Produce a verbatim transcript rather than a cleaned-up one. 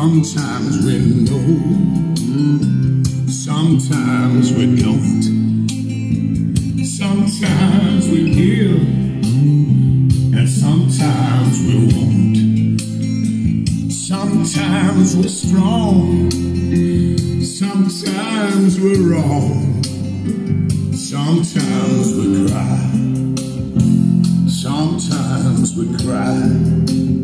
Sometimes we know, sometimes we don't. Sometimes we give, and sometimes we won't. Sometimes we're strong, sometimes we're wrong. Sometimes we cry, sometimes we cry.